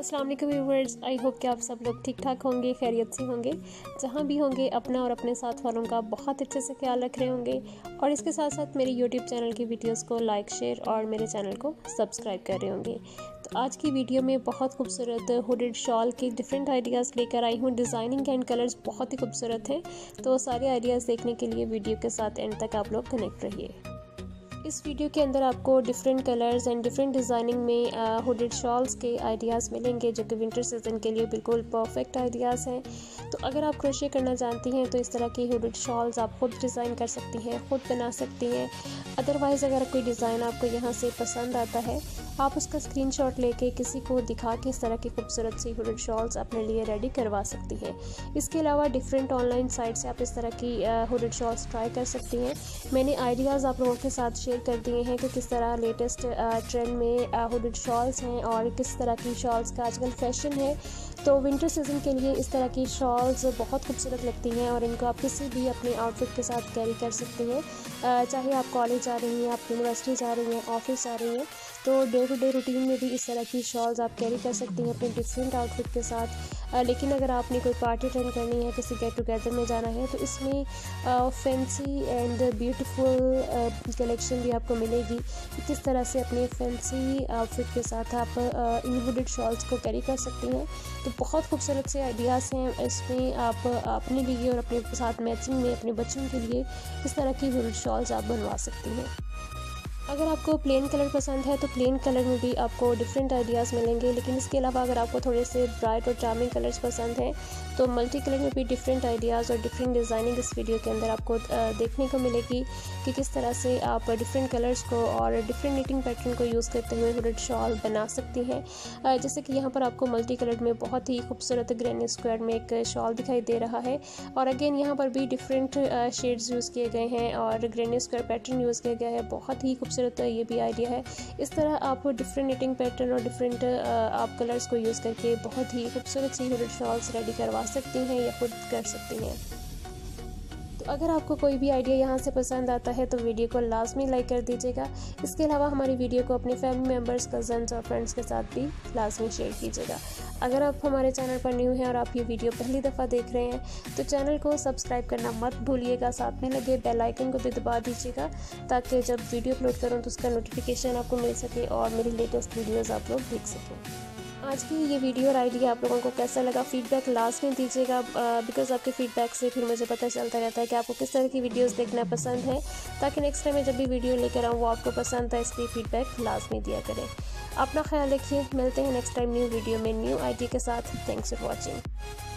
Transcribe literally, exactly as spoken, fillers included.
अस्सलाम वालेकुम viewers, I hope कि आप सब लोग ठीक ठाक होंगे, खैरियत से होंगे। जहाँ भी होंगे अपना और अपने साथ वालों का बहुत अच्छे से ख्याल रख रहे होंगे और इसके साथ साथ मेरे यूट्यूब चैनल की वीडियोस को लाइक शेयर और मेरे चैनल को सब्सक्राइब कर रहे होंगे। तो आज की वीडियो में बहुत खूबसूरत हुडेड शॉल के डिफरेंट आइडियाज़ लेकर आई हूँ। डिज़ाइनिंग एंड कलर्स बहुत ही खूबसूरत हैं, तो सारे आइडियाज़ देखने के लिए वीडियो के साथ एंड तक आप लोग कनेक्ट रहिए। इस वीडियो के अंदर आपको different colours and different designing में हुडेड शॉल्स के आइडियाज़ मिलेंगे जो कि विंटर सीज़न के लिए बिल्कुल परफेक्ट आइडियाज़ हैं। तो अगर आप क्रोशे करना जानती हैं तो इस तरह की हुडेड शॉल्स आप खुद डिज़ाइन कर सकती हैं, खुद बना सकती हैं। अदरवाइज़ अगर कोई डिज़ाइन आपको यहाँ से पसंद आता है, आप उसका स्क्रीनशॉट लेके किसी को दिखा के इस तरह की खूबसूरत सी हुडेड शॉल्स अपने लिए रेडी करवा सकती हैं। इसके अलावा डिफरेंट ऑनलाइन साइट से आप इस तरह की हुडेड शॉल्स ट्राई कर सकती हैं। मैंने आइडियाज़ आप लोगों के साथ शेयर कर दिए हैं कि किस तरह लेटेस्ट ट्रेंड में हुडेड शॉल्स हैं और किस तरह की शॉल्स का आजकल फैशन है। तो विंटर सीज़न के लिए इस तरह की शॉल्स बहुत खूबसूरत लगती हैं और इनको आप किसी भी अपने आउटफिट के साथ कैरी कर सकती हैं। चाहे आप कॉलेज जा रही हैं, आप यूनिवर्सिटी जा रही हैं, ऑफिस जा रही हैं, तो डे टू डे रूटीन में भी इस तरह की शॉल्स आप कैरी कर सकती हैं अपने डिफरेंट आउटफिट के साथ। आ, लेकिन अगर आपने कोई पार्टी अटेंड करनी है, किसी गेट टुगेदर में जाना है, तो इसमें फैंसी एंड ब्यूटीफुल कलेक्शन भी आपको मिलेगी कि किस तरह से अपने फैंसी आउटफिट के साथ आप इन हुडेड शॉल्स को कैरी कर सकती हैं। तो बहुत खूबसूरत से आइडियाज़ हैं इसमें, आप अपने लिए और अपने साथ मैचिंग में अपने बच्चों के लिए इस तरह की हुडेड शॉल्स आप बनवा सकती हैं। अगर आपको प्लेन कलर पसंद है तो प्लेन कलर में भी आपको डिफरेंट आइडियाज़ मिलेंगे, लेकिन इसके अलावा अगर आपको थोड़े से ब्राइट और चार्मिंग कलर्स पसंद हैं तो मल्टी कलर में भी डिफरेंट आइडियाज़ और डिफरेंट डिज़ाइनिंग इस वीडियो के अंदर आपको देखने को मिलेगी कि किस तरह से आप डिफरेंट कलर्स को और डिफरेंट नीटिंग पैटर्न को यूज़ करते हुए हुडेड शॉल बना सकती हैं। जैसे कि यहाँ पर आपको मल्टी कलर में बहुत ही खूबसूरत ग्रैनी स्क्वायर में एक शॉल दिखाई दे रहा है और अगेन यहाँ पर भी डिफरेंट शेड्स यूज़ किए गए हैं और ग्रैनी स्क्वायर पैटर्न यूज़ किया गया है। बहुत ही खूबसूरत ये भी आइडिया है। इस तरह आप डिफरेंट निटिंग पैटर्न और डिफरेंट आप कलर्स को यूज़ करके बहुत ही खूबसूरत सी हुडेड शॉल्स रेडी करवा सकती हैं या खुद कर सकती हैं। तो अगर आपको कोई भी आइडिया यहाँ से पसंद आता है तो वीडियो को लाजमी लाइक कर दीजिएगा। इसके अलावा हमारी वीडियो को अपने फैमिली मेम्बर्स, कज़न्स और फ्रेंड्स के साथ भी लाजमी शेयर कीजिएगा। अगर आप हमारे चैनल पर न्यू हैं और आप ये वीडियो पहली दफ़ा देख रहे हैं तो चैनल को सब्सक्राइब करना मत भूलिएगा। साथ में लगे बेल आइकन को भी दबा दीजिएगा ताकि जब वीडियो अपलोड करूँ तो उसका नोटिफिकेशन आपको मिल सके और मेरी लेटेस्ट वीडियोज़ आप लोग देख सकें। आज की ये वीडियो और आइडिया आप लोगों को कैसा लगा, फीडबैक लास्ट में दीजिएगा, बिकॉज आपके फीडबैक से फिर मुझे पता चलता रहता है कि आपको किस तरह की वीडियोस देखना पसंद है, ताकि नेक्स्ट टाइम मैं जब भी वीडियो लेकर आऊँ वो आपको पसंद है। इसलिए फीडबैक लाजमी दिया करें। अपना ख्याल रखिए, मिलते हैं नेक्स्ट टाइम न्यू वीडियो में न्यू आइडिया के साथ। Thanks for watching.